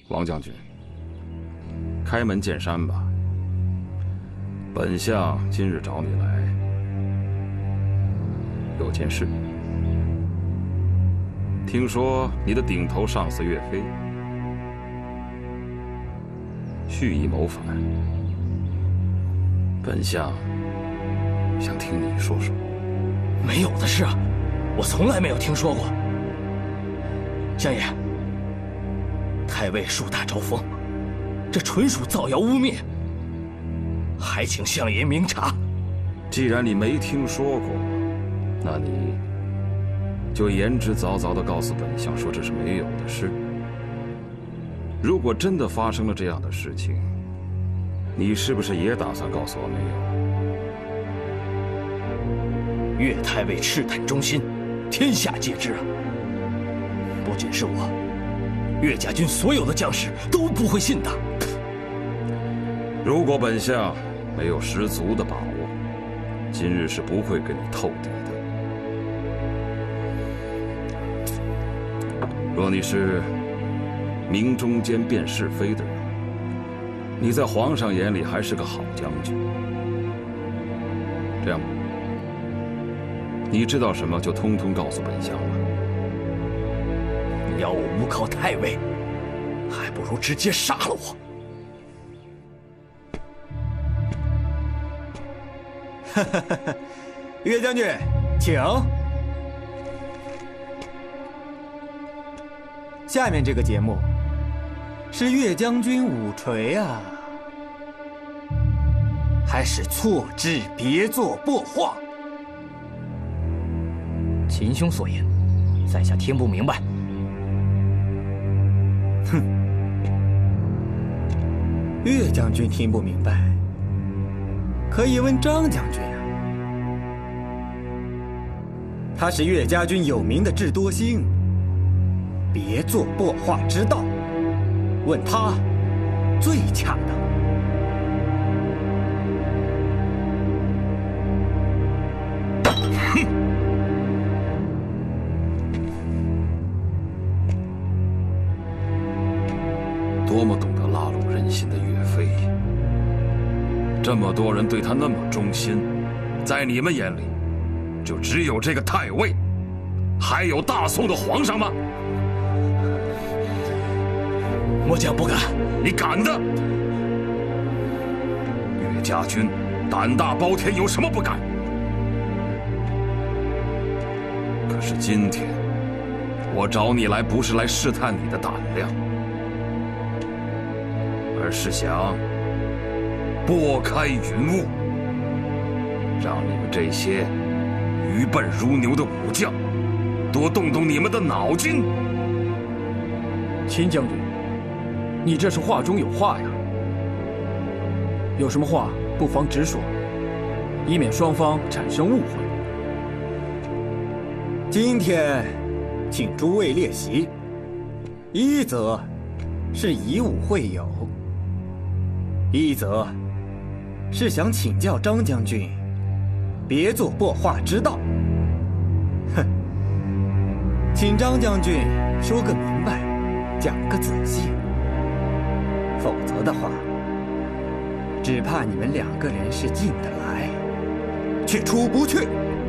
王将军，开门见山吧。本相今日找你来，有件事。听说你的顶头上司岳飞蓄意谋反，本相想听你说说。 没有的事啊，我从来没有听说过。相爷，太尉树大招风，这纯属造谣污蔑，还请相爷明察。 既然你没听说过，那你就言之凿凿地告诉本相说这是没有的事。如果真的发生了这样的事情，你是不是也打算告诉我没有？岳太尉赤胆忠心，天下皆知啊。不仅是我，岳家军所有的将士都不会信的。 如果本相没有十足的把握，今日是不会跟你透底的。若你是明中间辨是非的人，你在皇上眼里还是个好将军。这样吧，你知道什么就通通告诉本相吧。 你要我诬告太尉，还不如直接杀了我。 岳将军，请。下面这个节目是岳将军舞锤啊，还是错字别作破话？ 秦兄所言，在下听不明白。 哼，岳将军听不明白，可以问张将军啊。他是岳家军有名的智多星，别作破话之道，问他最恰当。 哼！多么懂得拉拢人心的岳飞，这么多人对他那么忠心，在你们眼里，就只有这个太尉，还有大宋的皇上吗？ 末将不敢。 你敢的！岳家军胆大包天，有什么不敢？可是今天，我找你来，不是来试探你的胆量，而是想拨开云雾，让你们这些愚笨如牛的武将多动动你们的脑筋。 秦将军，你这是话中有话呀，有什么话不妨直说，以免双方产生误会。 今天请诸位列席，一则是以武会友，一则是想请教张将军别作破话之道。哼，请张将军说个明白，讲个仔细，否则的话，只怕你们两个人是进得来，却出不去。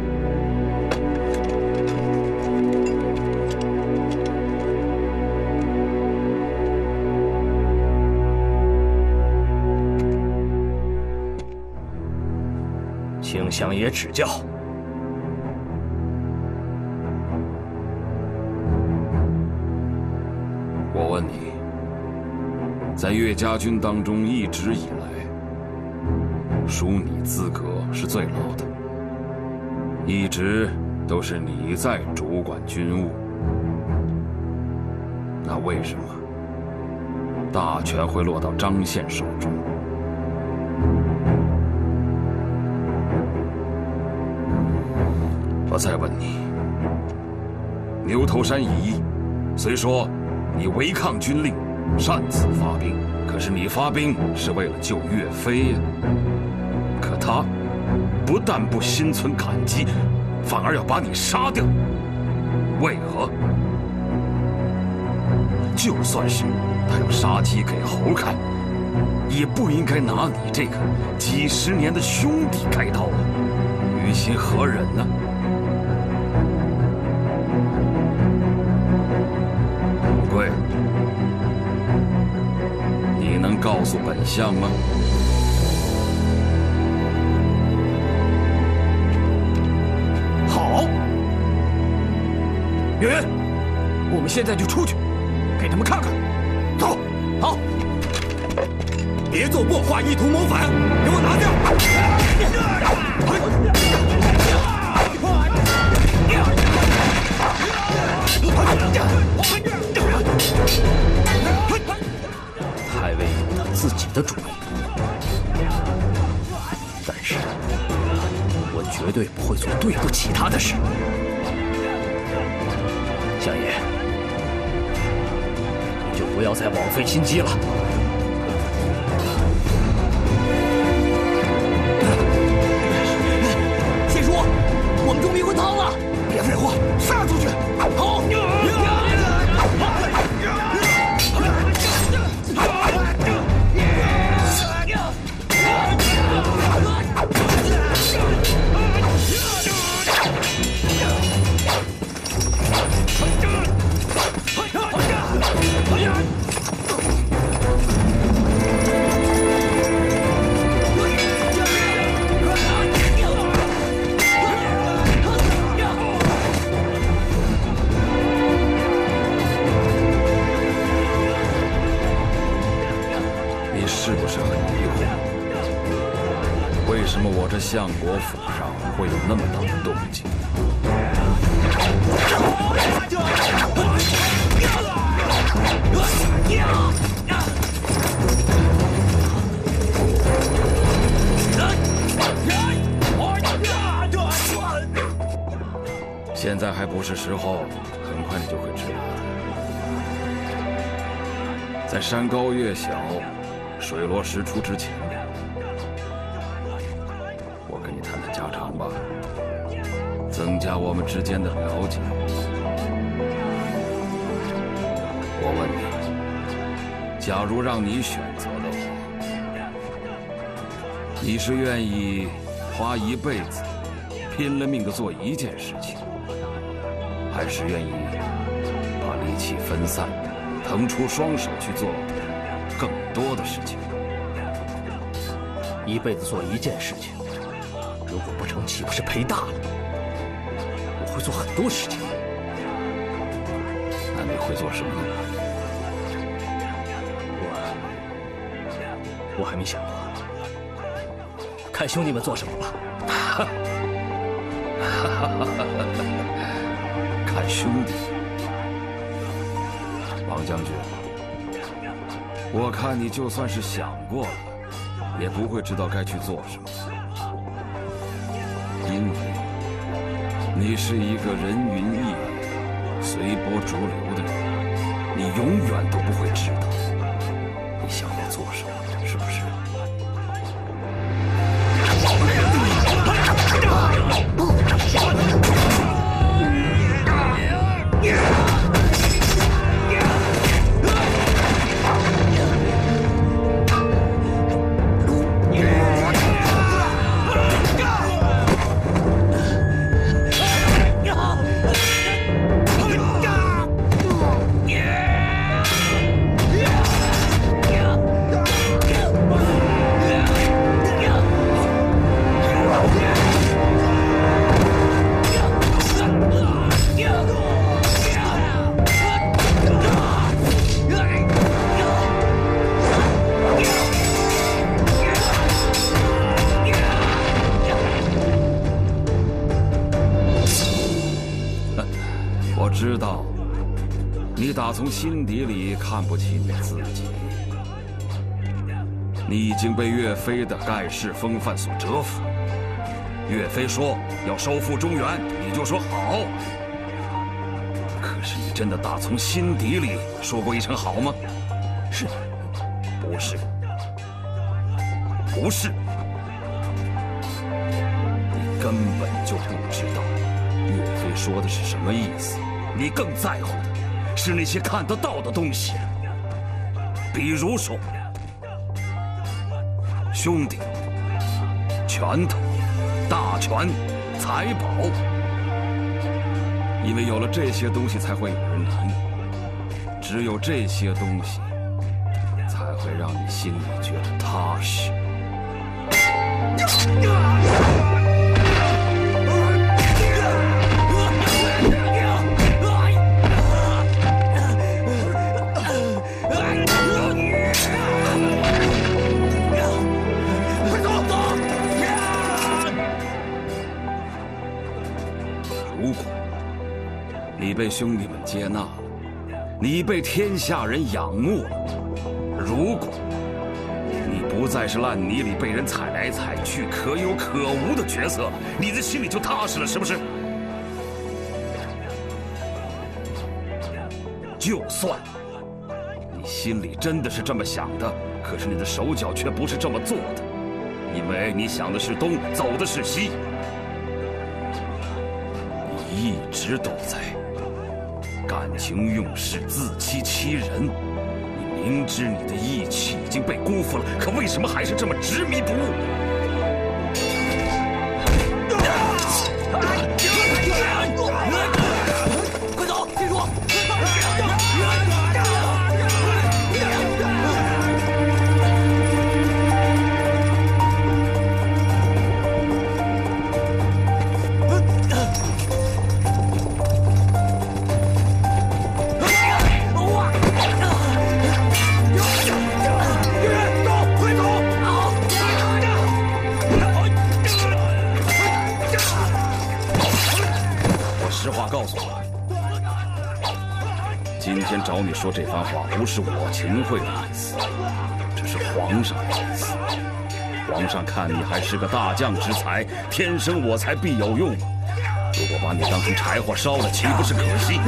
请相爷指教。 我问你，在岳家军当中，一直以来，属你资格是最老的，一直都是你在主管军务，那为什么大权会落到张宪手中？我再问你，牛头山以一，虽说你违抗军令，擅自发兵，可是你发兵是为了救岳飞呀。可他不但不心存感激，反而要把你杀掉，为何？ 就算是他要杀鸡给猴看，也不应该拿你这个几十年的兄弟开刀啊！于心何忍呢？富贵，你能告诉本相吗？ 好，圆圆，我们现在就出去，给他们看看。走， 好，别做破坏，意图谋反，给我拿掉！ 太尉有他自己的主意，但是我绝对不会做对不起他的事。相爷，你就不要再枉费心机了。 谢叔，我们中迷魂汤了！ 别废话，杀出去！ 好。 相国府上会有那么大的动静？现在还不是时候，很快你就会知道。在山高月小、水落石出之前，家常吧，增加我们之间的了解。我问你，假如让你选择的话，你是愿意花一辈子拼了命的做一件事情，还是愿意把力气分散，腾出双手去做更多的事情？ 一辈子做一件事情，如果不成，岂不是赔大了？我会做很多事情。 那你会做什么呢？ 我还没想过，看兄弟们做什么吧。 看兄弟，王将军，我看你就算是想过了，也不会知道该去做什么。因为你是一个人云亦云、随波逐流的人，你永远都不会知道你想要做什么，是不是？知道，你打从心底里看不起你自己。你已经被岳飞的盖世风范所折服。岳飞说要收复中原，你就说好。可是你真的打从心底里说过一声好吗？ 是， 不是？不是。你根本就不知道岳飞说的是什么意思。你更在乎的是那些看得到的东西，比如说兄弟、拳头、大权、财宝。因为有了这些东西，才会有人理你。只有这些东西，才会让你心里觉得踏实。如果你被兄弟们接纳了，你被天下人仰慕了，如果你不再是烂泥里被人踩来踩去、可有可无的角色，你的心里就踏实了，是不是？就算你心里真的是这么想的，可是你的手脚却不是这么做的，因为你想的是东，走的是西，你一直都在感情用事、自欺欺人。你明知你的义气已经被辜负了，可为什么还是这么执迷不悟？ 快走，记住！ 实话告诉我，今天找你说这番话，不是我秦桧的意思，这是皇上的意思。皇上看你还是个大将之才，天生我材必有用。如果把你当成柴火烧了，岂不是可惜？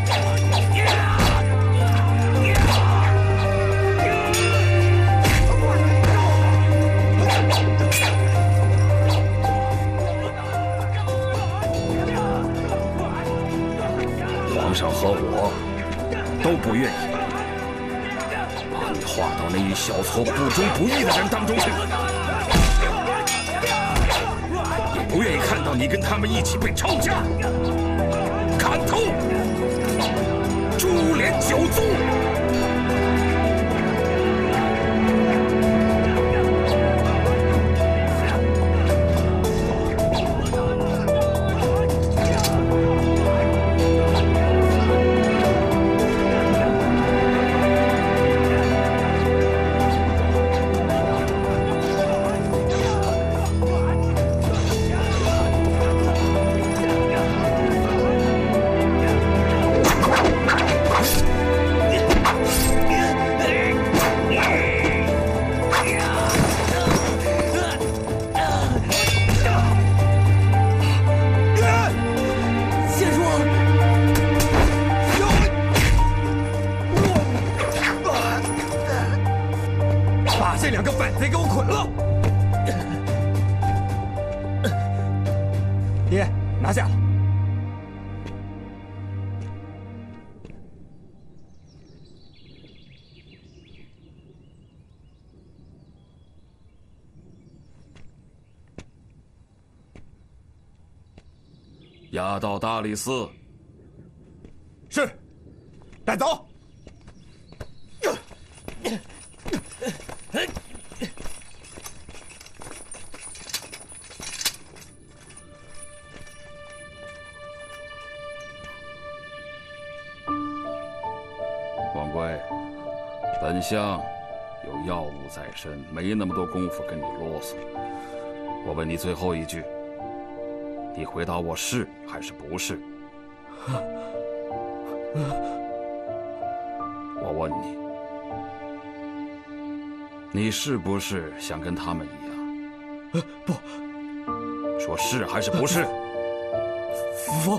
皇上和我都不愿意把你划到那一小撮不忠不义的人当中去，也不愿意看到你跟他们一起被抄家、砍头、株连九族。 这两个反贼给我捆了！爹，拿下了。 押到大理寺。 是，带走。 王贵，本相有要务在身，没那么多功夫跟你啰嗦。我问你最后一句，你回答我是还是不是？我问你，你是不是想跟他们一样？ 不。 说是还是不是？ 否。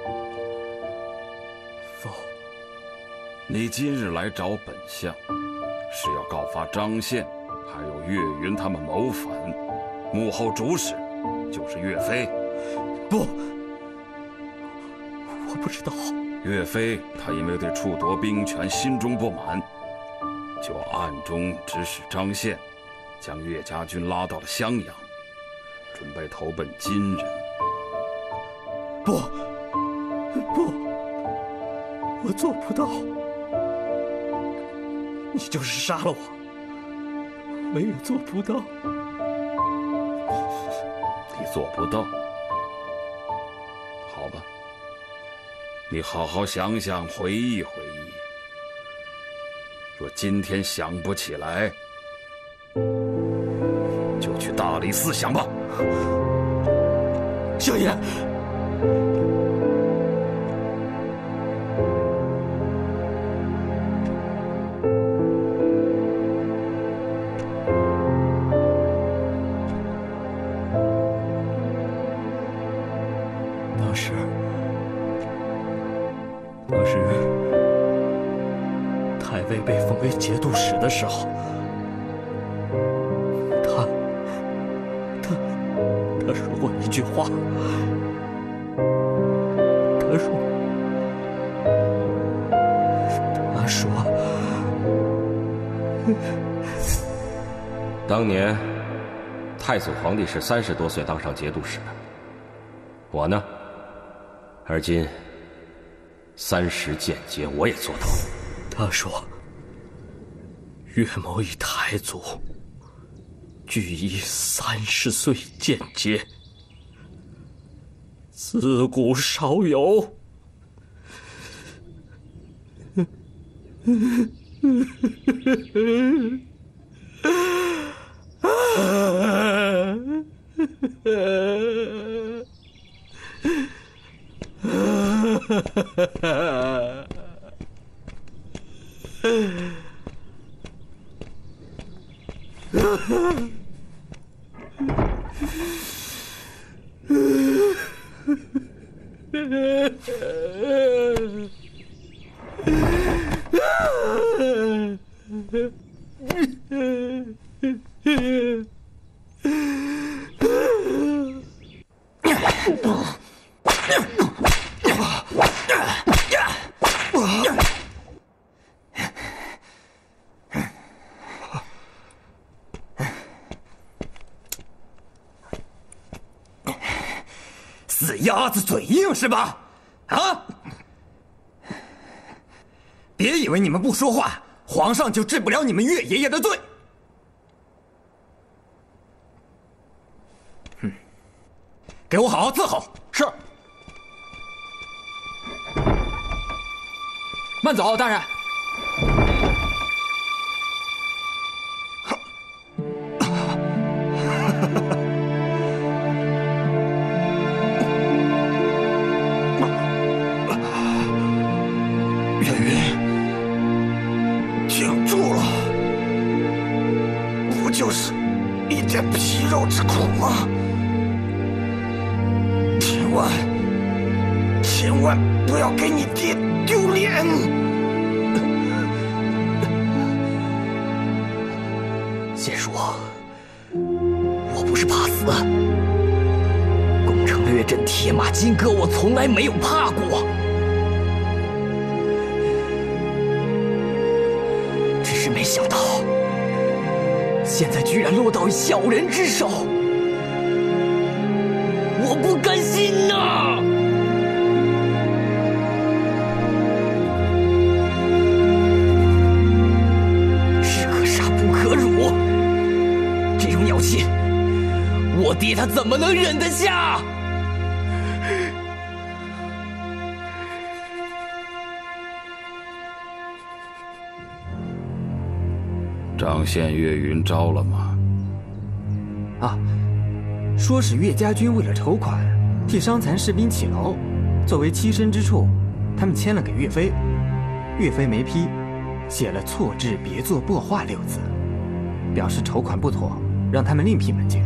你今日来找本相，是要告发张宪，还有岳云他们谋反，幕后主使就是岳飞。 不，我不知道。 岳飞他因为对处夺兵权心中不满，就暗中指使张宪，将岳家军拉到了襄阳，准备投奔金人。 不，我做不到。你就是杀了我也做不到。 你做不到？好吧，你好好想想，回忆回忆。若今天想不起来，就去大理寺想吧。 相爷，当时太尉被封为节度使的时候，他说过一句话，他说， 当年太祖皇帝是30多岁当上节度使的，我呢，而今30间接我也做到了。 他说，岳某与太祖俱以30岁间接，自古少有。 死鸭子嘴硬是吧？啊！别以为你们不说话，皇上就治不了你们岳爷爷的罪。给我好好伺候。 是。慢走，大人。 就是一点皮肉之苦吗？千万不要给你爹丢脸！ 谢叔，我不是怕死，攻城略阵、铁马金戈，我从来没有怕过，只是没想到。现在居然落到小人之手，我不甘心呐！士可杀不可辱，这种鸟气，我爹他怎么能忍得下？ 张宪、岳云招了吗？ 啊，说是岳家军为了筹款，替伤残士兵起楼，作为栖身之处，他们签了给岳飞，岳飞没批，写了“错字别作薄画”6字，表示筹款不妥，让他们另辟门径。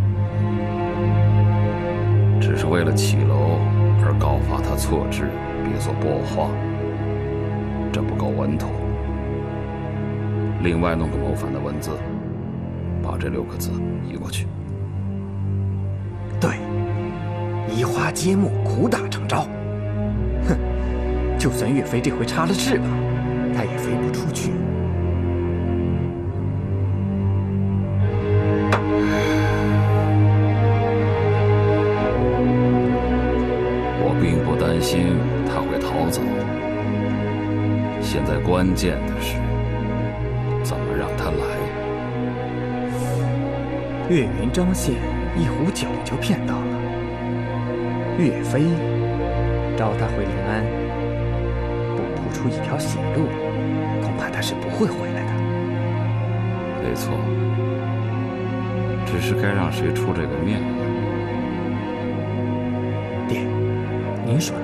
只是为了起楼而告发他错字别作薄画，这不够稳妥。另外弄个谋反的文字，把这6个字移过去。 对，移花接木，苦打成招。哼， 就算岳飞这回插了翅膀，他也飞不出去。 我并不担心他会逃走，现在关键的是怎么让他来。 岳云张宪一壶酒就骗到了岳飞，召他回临安，不铺出一条血路，恐怕他是不会回来的。 没错，只是该让谁出这个面呢？ 爹，您说呢？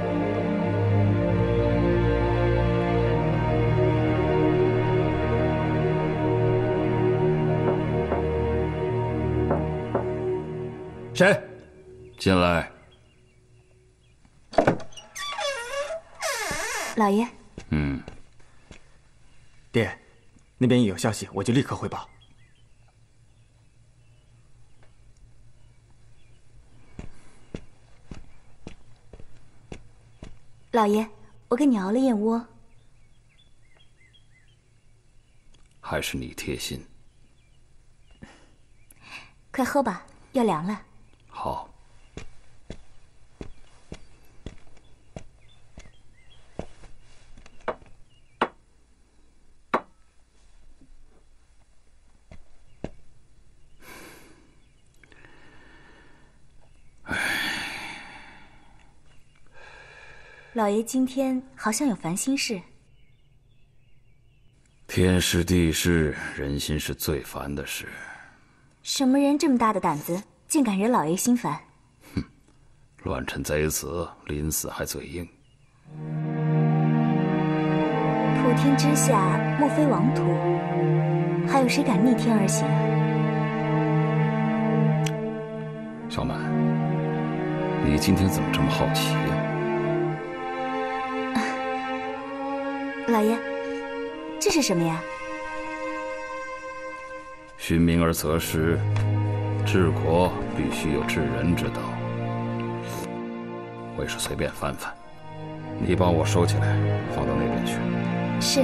谁？ 进来。 老爷。 爹，那边一有消息我就立刻汇报。 老爷，我给你熬了燕窝。 还是你贴心。 快喝吧，要凉了。 好。 老爷今天好像有烦心事。 天时地势，人心是最烦的事。 什么人这么大的胆子，竟敢惹老爷心烦？ 哼，乱臣贼子，临死还嘴硬。 普天之下莫非王土，还有谁敢逆天而行？ 小满，你今天怎么这么好奇呀？ 老爷，这是什么呀？ 循名而择师，治国必须有治人之道。我也是随便翻翻，你帮我收起来，放到那边去。 是。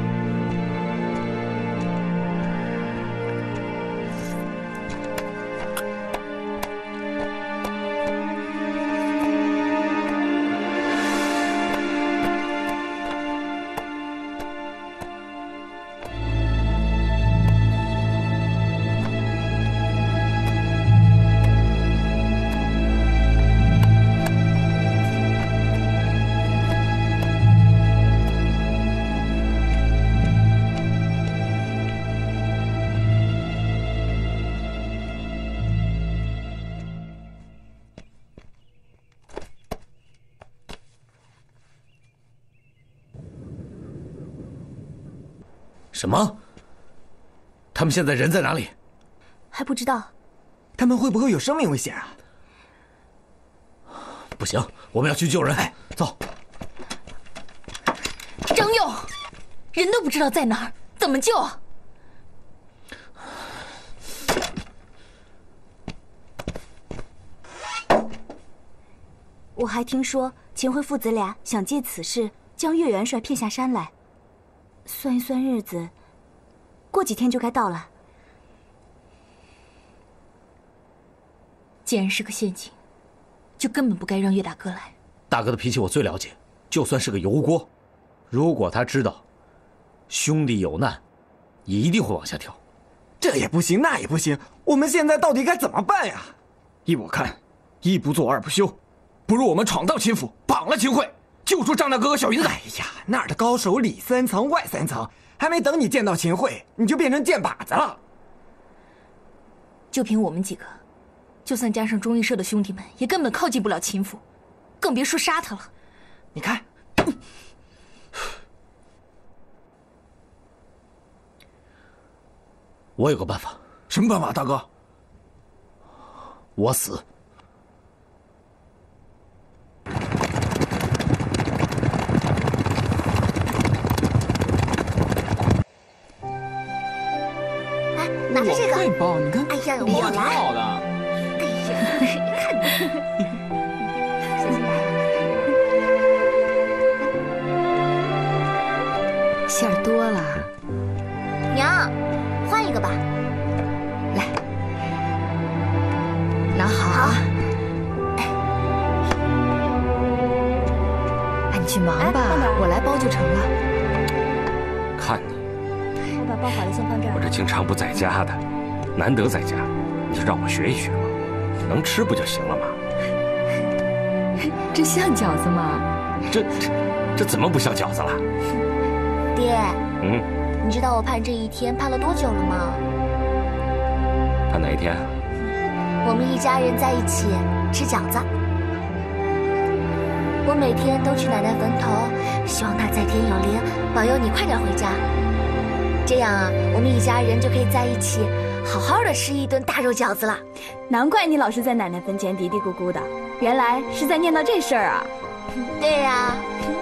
什么？他们现在人在哪里？ 还不知道。 他们会不会有生命危险啊？ 不行，我们要去救人。哎，走。 张佑，人都不知道在哪儿，怎么救啊？我还听说秦桧父子俩想借此事将岳元帅骗下山来。算一算日子，过几天就该到了。既然是个陷阱，就根本不该让岳大哥来。 大哥的脾气我最了解，就算是个油锅，如果他知道兄弟有难，也一定会往下跳。 这也不行，那也不行，我们现在到底该怎么办呀？ 依我看，一不做二不休，不如我们闯到秦府，绑了秦桧，救出张大哥和小云子。 哎呀，那儿的高手里三层外三层，还没等你见到秦桧，你就变成箭靶子了。 就凭我们几个，就算加上忠义社的兄弟们，也根本靠近不了秦府，更别说杀他了。 你看， 我有个办法。 什么办法，大哥？ 我死。 拿着这个， 会包，你看， 哎呀，我挺来， 好的。 哎呀，看你， 馅儿多了。 娘，换一个吧。 来，拿好。哎，你去忙吧，我来包就成了。 看你， 我把包好了，先放这儿。 我这经常不在家的，难得在家，你就让我学一学嘛，能吃不就行了吗？ 这像饺子吗？ 这怎么不像饺子了？ 爹，你知道我盼这一天盼了多久了吗？ 盼哪一天？ 我们一家人在一起吃饺子。我每天都去奶奶坟头，希望她在天有灵，保佑你快点回家。这样啊，我们一家人就可以在一起，好好的吃一顿大肉饺子了。 难怪你老是在奶奶坟前嘀嘀咕咕的，原来是在念叨这事儿啊。 对呀。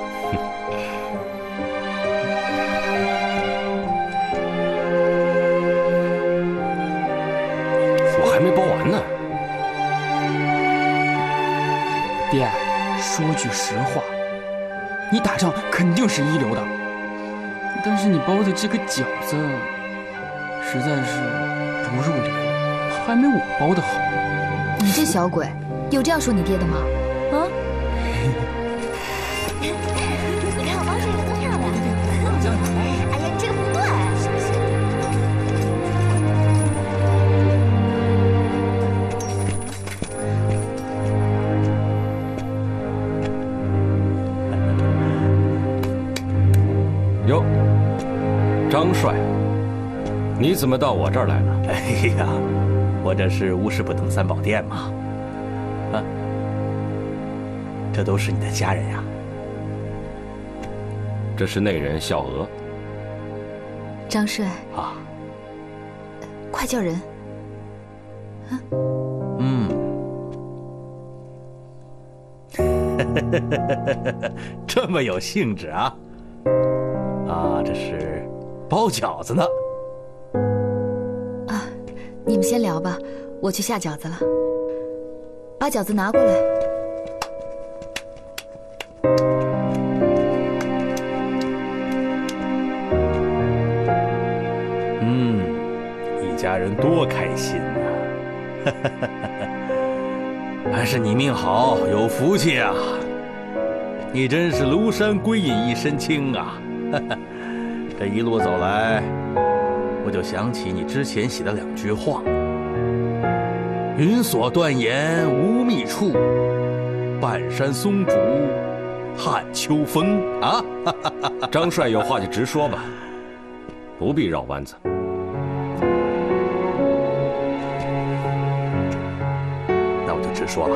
我还没包完呢。 爹，说句实话，你打仗肯定是一流的，但是你包的这个饺子实在是不入流，还没我包的好。 你这小鬼，有这样说你爹的吗？ 啊？你看我包这个多漂亮！哎呀，这个不对，是不是？ 哟，张帅，你怎么到我这儿来了？ 哎呀，我这是无事不登三宝殿嘛。啊，这都是你的家人呀。 这是内人小娥。 张帅啊， 快叫人。 这么有兴致啊！啊，这是包饺子呢。 啊，你们先聊吧，我去下饺子了。把饺子拿过来。 一家人多开心呐！还是你命好，有福气啊！你真是庐山归隐一身轻啊！这一路走来，我就想起你之前写的2句话：云锁断岩无觅处，半山松竹撼秋风啊！ 张帅有话就直说吧，不必绕弯子。 那我就直说了，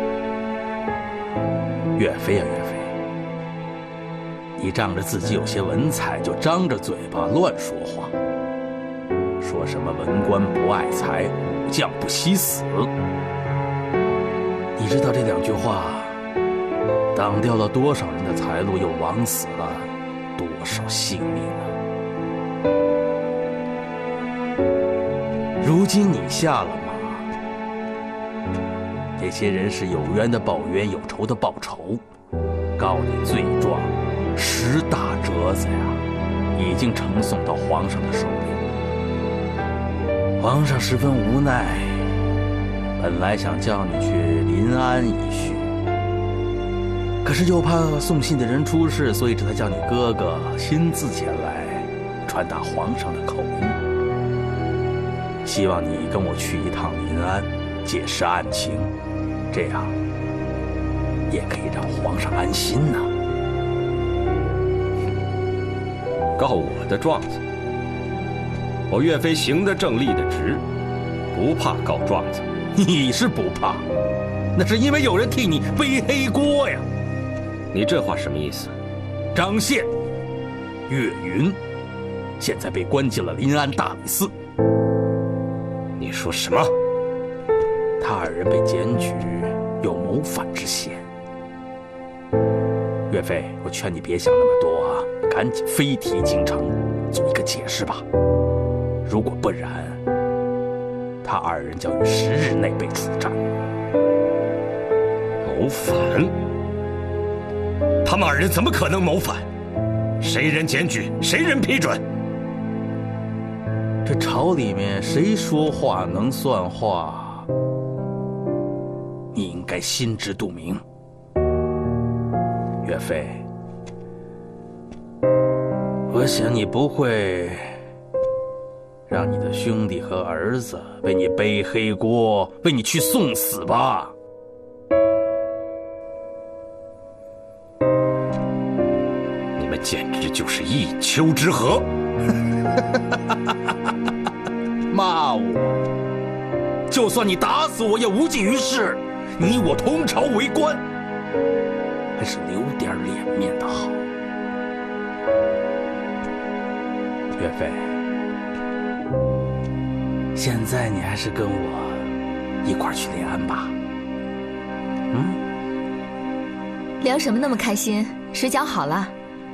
岳飞呀，岳飞，你仗着自己有些文采，就张着嘴巴乱说话，说什么文官不爱才，武将不惜死。你知道这2句话挡掉了多少人的财路，又枉死了多少性命啊！如今你下了马，这些人是有冤的报冤，有仇的报仇，告你罪状10大折子呀，已经呈送到皇上的手里。皇上十分无奈，本来想叫你去临安一叙，可是又怕送信的人出事，所以这才叫你哥哥亲自前来传达皇上的口谕。希望你跟我去一趟临安，解释案情，这样也可以让皇上安心呐。 告我的状子，我岳飞行得正，立得直，不怕告状子。 你是不怕，那是因为有人替你背黑锅呀。 你这话什么意思？ 张宪、岳云现在被关进了临安大理寺。 你说什么？ 他2人被检举有谋反之嫌。岳飞，我劝你别想那么多啊，赶紧飞提京城，做一个解释吧。如果不然，他2人将于10日内被处斩。 谋反？他们2人怎么可能谋反？ 谁人检举，谁人批准？ 这朝里面谁说话能算话，你应该心知肚明。岳飞，我想你不会让你的兄弟和儿子为你背黑锅，为你去送死吧？ 你们简直就是一丘之貉！ 骂我，就算你打死我也无济于事。你我同朝为官，还是留点脸面的好。岳飞，现在你还是跟我一块儿去临安吧。 聊什么那么开心？水饺好了。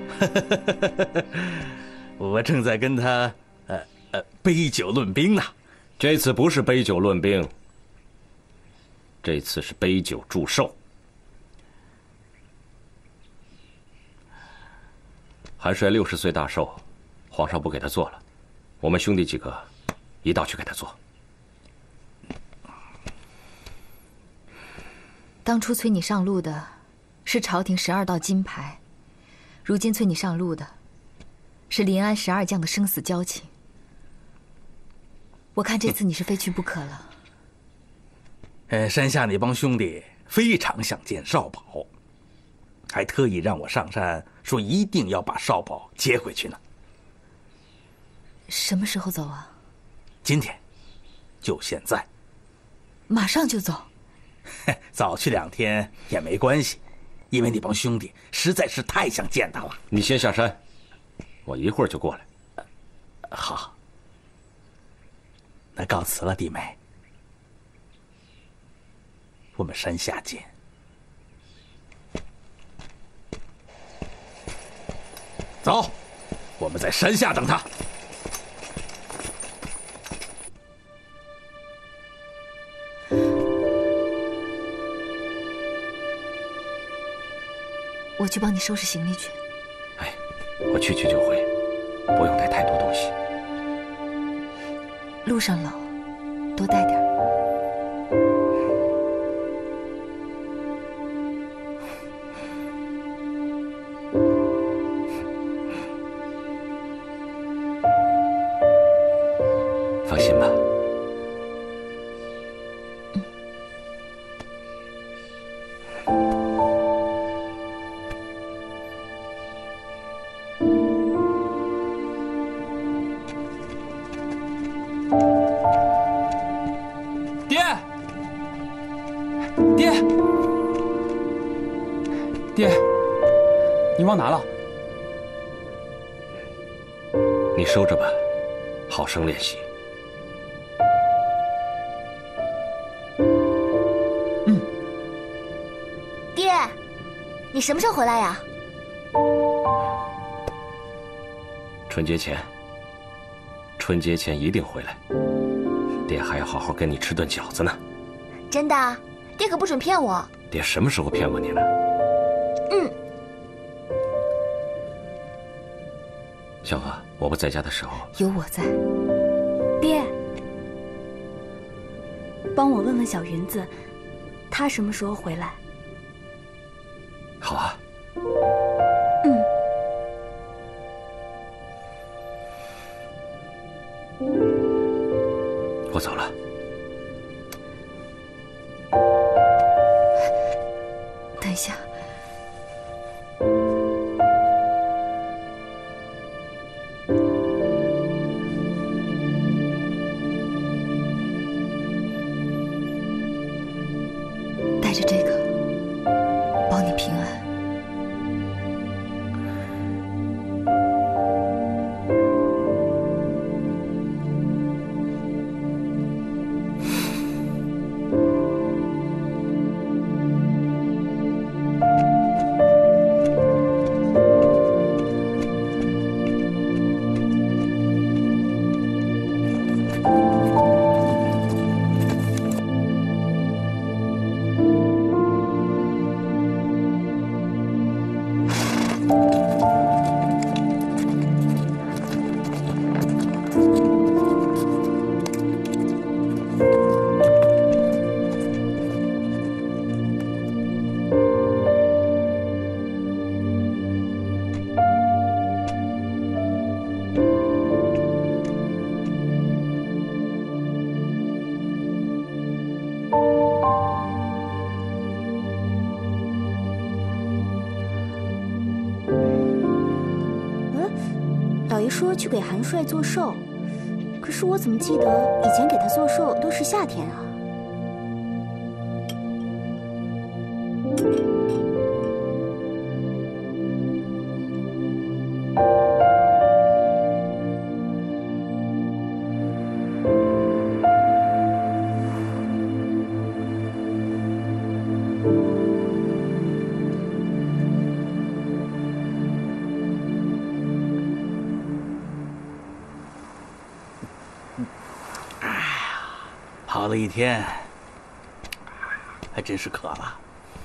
我正在跟他杯酒论兵呢。 这次不是杯酒论兵，这次是杯酒祝寿。韩帅60岁大寿，皇上不给他做了，我们兄弟几个一道去给他做。 当初催你上路的是朝廷12道金牌，如今催你上路的是临安12将的生死交情。我看这次你是非去不可了。 山下那帮兄弟非常想见少保，还特意让我上山，说一定要把少保接回去呢。 什么时候走啊？ 今天，就现在。 马上就走？ 早去2天也没关系，因为那帮兄弟实在是太想见他了。 你先下山，我一会儿就过来。 好，那告辞了，弟妹。我们山下见。走，我们在山下等他。 我去帮你收拾行李去。 哎，我去就回，不用带太多东西。 路上冷，多带点。 放心吧。 爹，你忘拿了？ 你收着吧，好生练习。 爹，你什么时候回来呀？ 春节前，春节前一定回来。爹还要好好跟你吃顿饺子呢。 真的？爹可不准骗我。 爹什么时候骗过你了？小娥，我不在家的时候， 有我在。 爹，帮我问问小云子，她什么时候回来？ 好啊。我走了。 等一下。带着这个，保你平安。 老爷说去给韩帅做寿，可是我怎么记得以前给他做寿都是夏天啊？ 跑了一天，还真是渴了。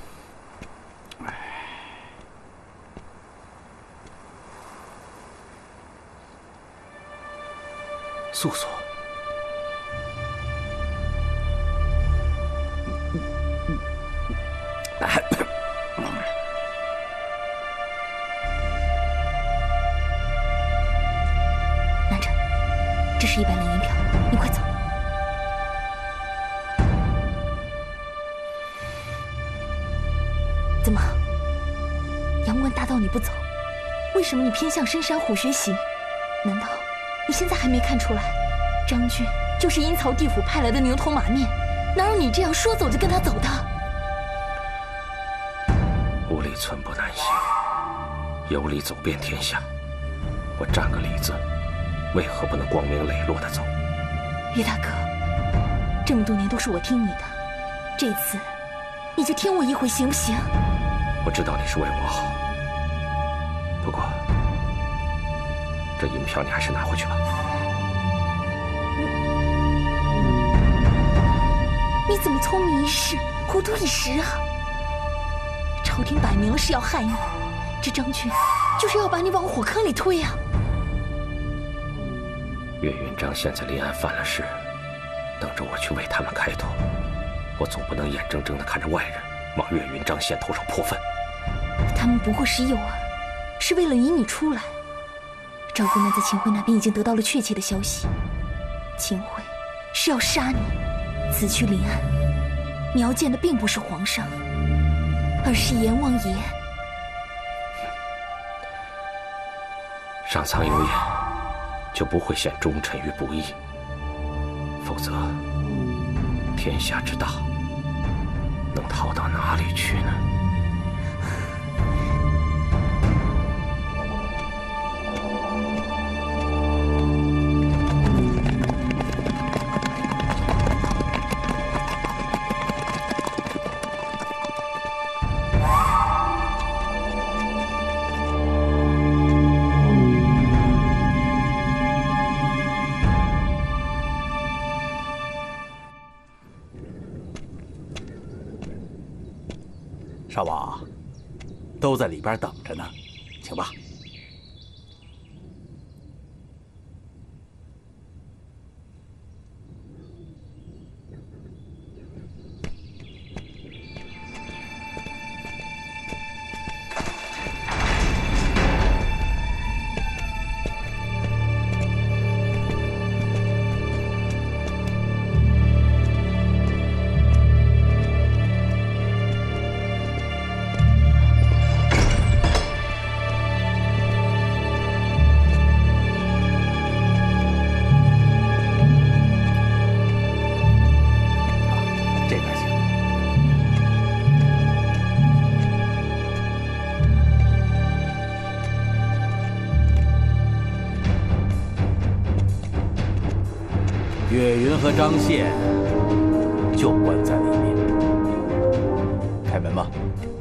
素素， 拿着，这是100两银票，你快走。怎么，阳关大道你不走，为什么你偏向深山虎穴行？难道你现在还没看出来，张俊就是阴曹地府派来的牛头马面，哪有你这样说走就跟他走的？ 无理寸步难行，有理走遍天下。我占个理字，为何不能光明磊落的走？ 岳大哥，这么多年都是我听你的，这次你就听我一回行不行？ 我知道你是为我好，不过这银票你还是拿回去吧。 你怎么聪明一世，糊涂一时啊？朝廷摆明了是要害你，这张俊就是要把你往火坑里推啊！ 岳云章现在临安犯了事，等着我去为他们开脱。我总不能眼睁睁地看着外人往岳云章线头上泼粪。 他们不过是诱饵，是为了引你出来。赵姑娘在秦桧那边已经得到了确切的消息，秦桧是要杀你。此去临安，你要见的并不是皇上，而是阎王爷。 上苍有眼，就不会陷忠臣于不义。否则，天下之大，能逃到哪里去呢？ 少王，都在里边等着呢，请吧。岳云和张宪就关在里面，开门吧。